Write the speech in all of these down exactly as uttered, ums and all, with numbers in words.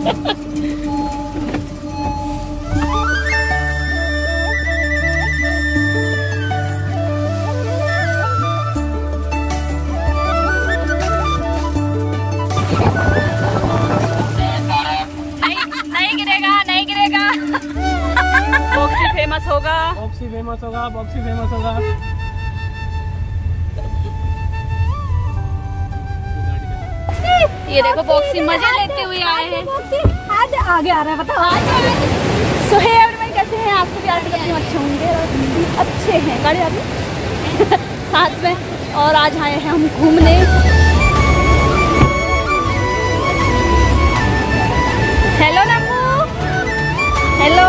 Boxy famous होगा, boxy famous होगा, boxy famous होगा। ये देखो बॉक्सी मजे लेते हुए आए हैं। आज आगे आ रहा है, बताओ। सो हे एवरीवन, कैसे हैं आप सभी? आज कितने अच्छे होंगे? अच्छे हैं, गाड़ी आ रही साथ में। और आज आए हैं हम घूमने। Hello Namu, hello.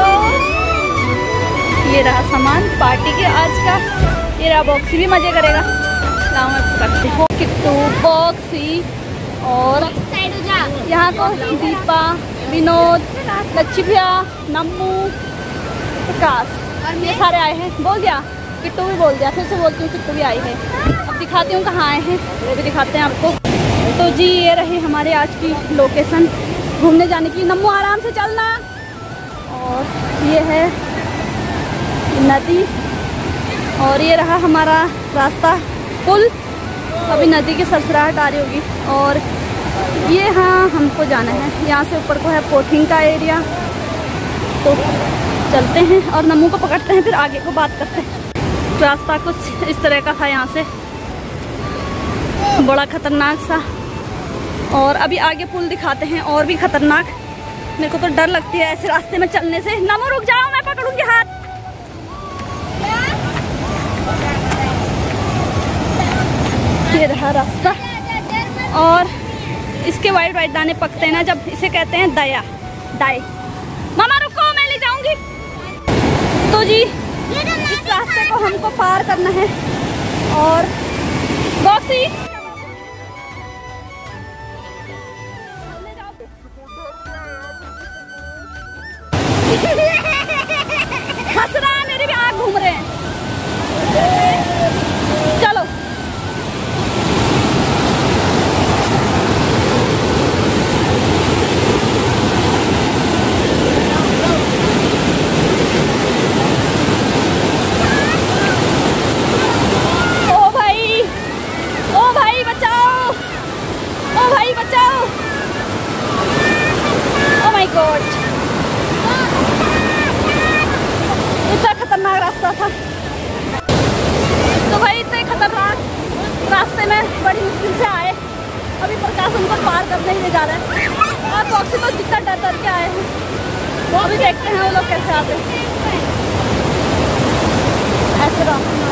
ये रहा सामान पार्टी के आज का। ये रहा बॉक्सी भी मजे करेगा। लाओ मैं पकड़ती हूँ। किट्टू, बॉक्सी और यहाँ को दीपा, विनोद, लक्ष्मीप्रिया, नम्मू, प्रकाश, ये सारे आए हैं। बोल दिया किट्टू भी बोल दिया, फिर से बोलती हूँ किट्टू भी आई है। अब दिखाती हूँ कहाँ आए हैं, वो भी दिखाते हैं आपको। तो जी ये रही हमारे आज की लोकेशन घूमने जाने की। नम्मू आराम से चलना। और ये है नदी और ये रहा हमारा रास्ता, पुल। अभी नदी की सरसराहट आ रही होगी। और ये हाँ हमको जाना है, यहाँ से ऊपर को है पोथिंग का एरिया। तो चलते हैं और नम्मू को पकड़ते हैं, फिर आगे को बात करते हैं। रास्ता कुछ इस तरह का था, यहाँ से बड़ा खतरनाक सा। और अभी आगे पुल दिखाते हैं और भी खतरनाक। मेरे को तो डर लगती है ऐसे रास्ते में चलने से। नम्मू रुक जाओ, मैं पकड़ूंगी हाथ। ये रहा रास्ता और इसके वाइट वाइट दाने पकते हैं ना जब, इसे कहते हैं दया, दाई। मामा रुको, मैं ले जाऊंगी। तो जी इस रास्ते को हमको पार करना है। और बॉक्सी हंस रहा है, मेरी भी आँख घूम रहे हैं। चलो ओ भाई, ओ भाई बचाओ, ओ भाई बचाओ। ओ माय गॉड, इतना खतरनाक रास्ता था। तो भाई इतने खतरनाक रास्ते में बड़ी मुश्किल से आए। अभी प्रकाश उनको पार करने ही ले जा रहे हैं। और बॉक्सी तो जितना डर डर के आए हैं, वो अभी देखते हैं वो लोग कैसे आते हैं। ऐसे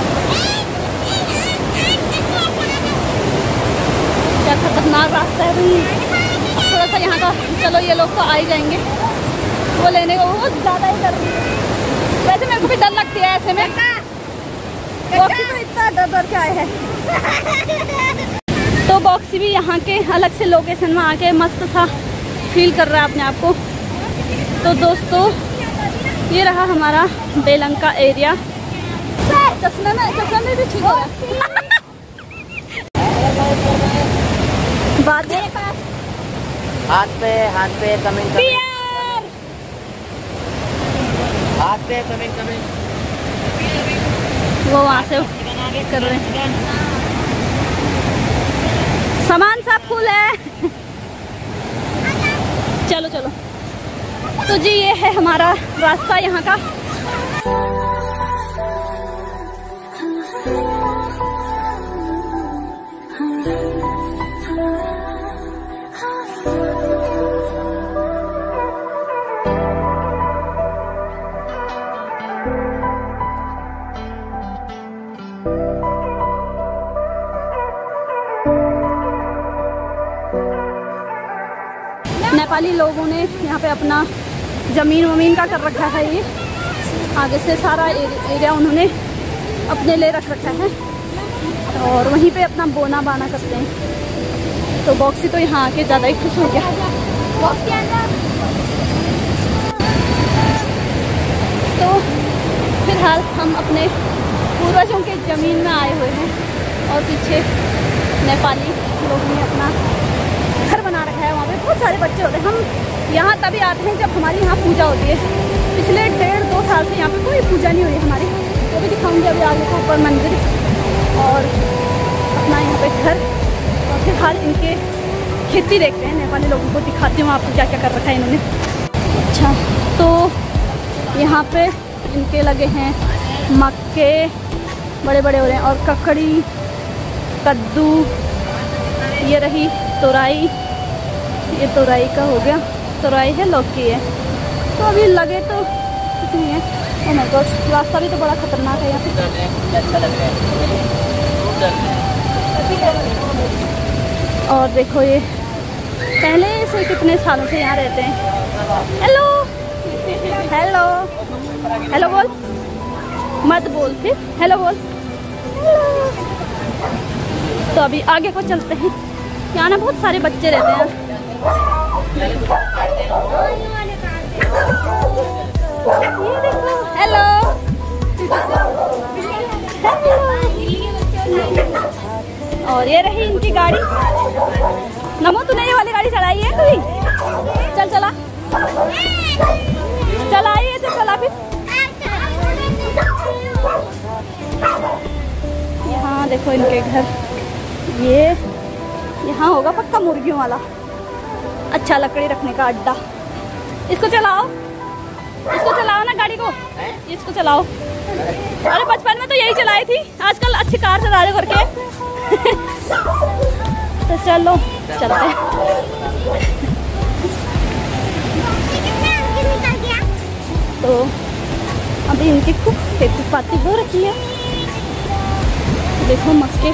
क्या खतरनाक रास्ता है भाई। थोड़ा सा यहाँ का, चलो ये लोग तो आ ही जाएंगे, वो लेने को बहुत ज़्यादा ही डर रही है। वैसे मेरे को भी डर लगती है ऐसे में। बॉक्सी तो इतना डर डर के आए हैं। तो बॉक्सी भी यहाँ के अलग से लोकेशन में आके मस्त सा फील कर रहा है अपने आप को। तो दोस्तों ये रहा हमारा बेलंग का एरिया। चश्मे में चश्मे में भी ठीक हो रहा है। बात हाथ पे हाथ पे कमेंट हाथ पे कमेंट कमेंट वो वहाँ से कर रहे हैं। सामान सब फुल है। चलो चलो। तो जी ये है हमारा रास्ता यहाँ का। नेपाली लोगों ने यहाँ पे अपना ज़मीन वमीन का कर रखा है। ये आगे से सारा एरिया उन्होंने अपने लिए रख रखा है और वहीं पे अपना बोना बाना करते हैं। तो बॉक्सी तो यहाँ आके ज़्यादा ही खुश हो गया। तो फिलहाल हम अपने पूर्वजों के ज़मीन में आए हुए हैं और पीछे नेपाली लोगों ने अपना घर बना रखा है। वहाँ पे बहुत सारे बच्चे होते हैं। हम यहाँ तभी आते हैं जब हमारी यहाँ पूजा होती है। पिछले डेढ़ दो साल से यहाँ पे कोई पूजा नहीं हुई हमारी। वो भी दिखाऊंगी अभी आगे को, ऊपर मंदिर और अपना यहाँ पे घर, और फिलहाल इनके खेती देखते हैं। नेपाली लोगों को दिखाती हूँ आपको क्या क्या कर रखा है इन्होंने। अच्छा, तो यहाँ पे इनके लगे हैं मक्के, बड़े बड़े हो रहे हैं, और ककड़ी, कद्दू, ये रही तोराई, ये तोराई का हो गया, तोराई है, लौकी है। तो अभी लगे तो कुछ नहीं है। और मेरे को रास्ता भी तो बड़ा खतरनाक है यहाँ पे। अच्छा लग रहा है। और देखो ये पहले से कितने सालों से यहाँ रहते हैं। हेलो हेलो हेलो बोल, मत बोल, फिर हेलो बोल। हेलो। तो अभी आगे को चलते हैं। यहाँ ना बहुत सारे बच्चे रहते हैं। ये देखो, हेलो हेलो। और ये रही इनकी गाड़ी। नमो, तूने ये वाली गाड़ी चलाई है कभी? चल चला, चलाइए तो चला फिर। यहाँ देखो इनके घर, ये यहाँ होगा पक्का मुर्गियों वाला। अच्छा, लकड़ी रखने का अड्डा। इसको चलाओ, इसको चलाओ ना गाड़ी को, इसको चलाओ। अरे बचपन में तो यही चलाई थी, आजकल अच्छी कार चला रहे करके। तो चलो चलते हैं। तो अभी इनकी खूब खेती पाती हो रखी है। देखो मक्के,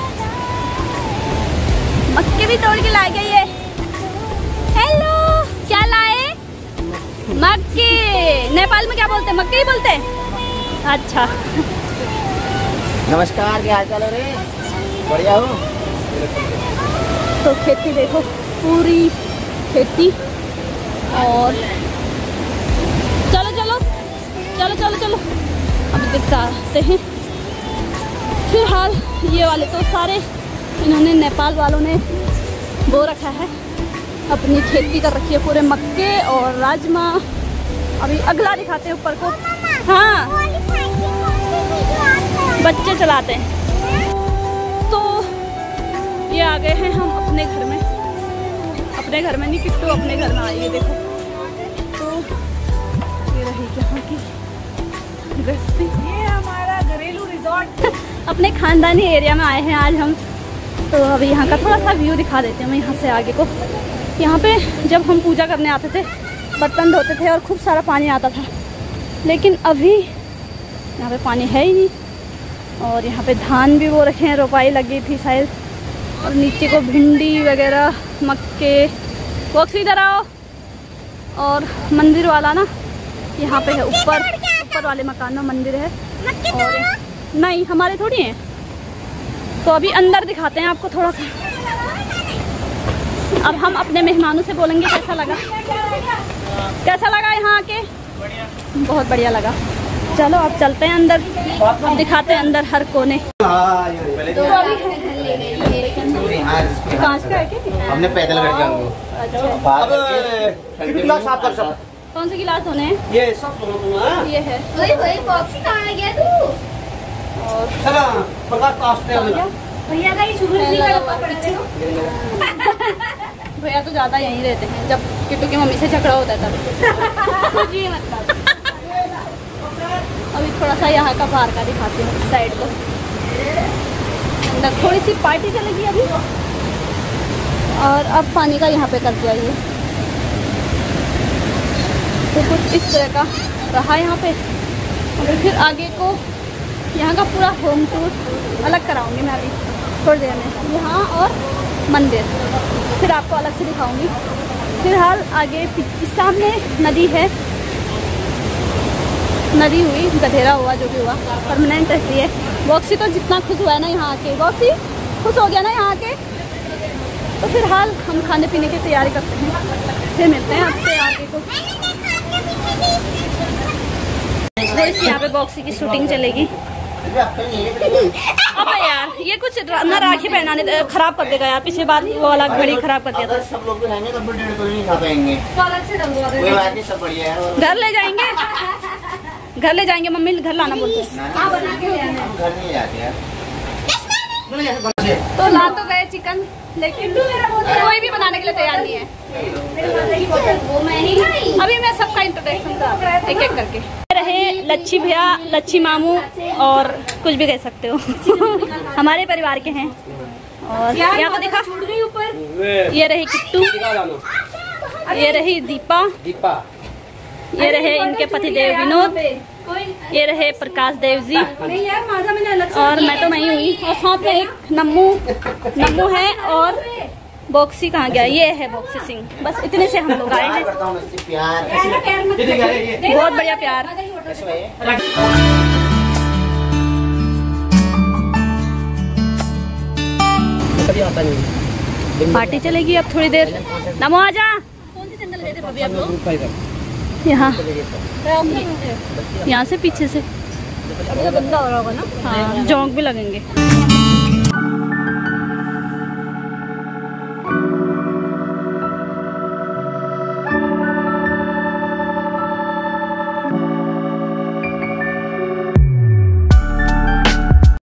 मक्के भी तोड़ के लाई गई है। हेलो, क्या लाए? मक्के। नेपाल में क्या बोलते हैं? मक्के ही बोलते हैं। अच्छा, नमस्कार, क्या हाल चाल हो रहे? बढ़िया हो? तो खेती देखो, पूरी खेती। और चलो चलो चलो चलो चलो अभी दिखाते हैं। फिलहाल ये वाले तो सारे इन्होंने नेपाल वालों ने बो रखा है, अपनी खेती कर रखी है, पूरे मक्के और राजमा। अभी अगला दिखाते हैं ऊपर को। हाँ, बच्चे चलाते हैं। तो ये आ गए हैं हम अपने घर में। अपने घर में नहीं, किट्टू अपने घर में आई है। देखो, तो ये रही यहाँ की गृहस्थी। ये हमारा घरेलू रिजॉर्ट। अपने खानदानी एरिया में आए हैं आज हम। तो अभी यहाँ का थोड़ा सा व्यू दिखा देते हैं मैं यहाँ से आगे को। यहाँ पे जब हम पूजा करने आते थे, बर्तन धोते थे और खूब सारा पानी आता था, लेकिन अभी यहाँ पे पानी है ही नहीं। और यहाँ पे धान भी वो रखे हैं, रोपाई लगी थी शायद। और नीचे को भिंडी वगैरह, मक्के। वॉक्स इधर आओ। और मंदिर वाला ना यहाँ पे है, ऊपर ऊपर वाले मकान में मंदिर है। और नहीं, हमारे थोड़ी हैं। तो अभी अंदर दिखाते हैं आपको थोड़ा सा। अब हम अपने मेहमानों से बोलेंगे कैसा लगा, कैसा लगा यहाँ आके। बहुत बढ़िया लगा। चलो अब चलते हैं अंदर, अब दिखाते हैं अंदर हर कोने। तो अभी कांच का है क्या? हमने पैदल करके हमको। अच्छा, कौन से गिलास होने हैं? ये सब ये है। वही वही बॉक्स कहाँ गया तू? और भैया का ही शुगर नहीं कर पकड़ते हो। भैया तो ज़्यादा यहीं रहते हैं, जब किट्टू की मम्मी से झगड़ा होता है तब। जी मतलब अभी थोड़ा सा यहाँ का बाहर का दिखाती हूँ, इस साइड को। अंदर थोड़ी सी पार्टी चलेगी अभी। और अब पानी का यहाँ पे कर दिया ये। तो कुछ इस तरह का रहा यहाँ पे। और फिर आगे को यहाँ का पूरा होम टूर अलग कराऊंगी मैं अभी थोड़ी देर में, यहाँ और मंदिर फिर आपको अलग से दिखाऊंगी। फिलहाल आगे सामने नदी है, नदी हुई गधेरा हुआ जो भी हुआ, परमानेंट रहती है। बॉक्सी तो जितना खुश हुआ है ना यहाँ आके, बॉक्सी खुश हो गया ना यहाँ आके। तो फिलहाल हम खाने पीने की तैयारी करते हैं, फिर मिलते हैं आपसे आगे को। थोड़ी सी यहाँ पे बॉक्सी की शूटिंग चलेगी। अब यार ये कुछ ना राखी पहनाने खराब कर देगा यार, पिछली बार वो वाला घड़ी खराब कर दिया था। सब लोग भी रहेंगे तो डेढ़ तो नहीं खा पाएंगे। तो अलग से डलवा दे। कोई बात नहीं, सब बढ़िया है। घर ले जाएंगे, घर ले जाएंगे, मम्मी घर लाना बोलते हैं। हाँ बना के ले आना। हम घर नहीं जाते यार। तो ला तो गए चिकन, लेकिन कोई भी बनाने के लिए तैयार नहीं है। वो मैं नहीं खाई। अभी मैं सबका इंट्रोडक्शन करा एक एक करके। रहे लच्छी भैया, लच्छी मामू और कुछ भी कह सकते हो हमारे परिवार के हैं। और यहाँ को देखा, छूट गई ऊपर। ये रही किट्टू, ये रही दीपा, दीपा ये रहे इनके पतिदेव विनोद, ये रहे प्रकाश देव जी, नहीं यार माजा मैंने अलग से और मैं तो मैं ही हुई। और साथ में एक नम्मू नम्मू है, और बॉक्सी कहाँ गया? ये है बॉक्सी सिंह। बस इतने से हम लोग आए हैं। करता हूँ इससे प्यार। प्यार मत बहुत बढ़िया प्यार। कभी आता नहीं। पार्टी चलेगी अब थोड़ी देर। नमो आजा। कौन सी चंदन लेते भाभी आप लोग? यहाँ यहाँ से पीछे से गंदा हो रहा होगा ना। हाँ, जोंक भी लगेंगे।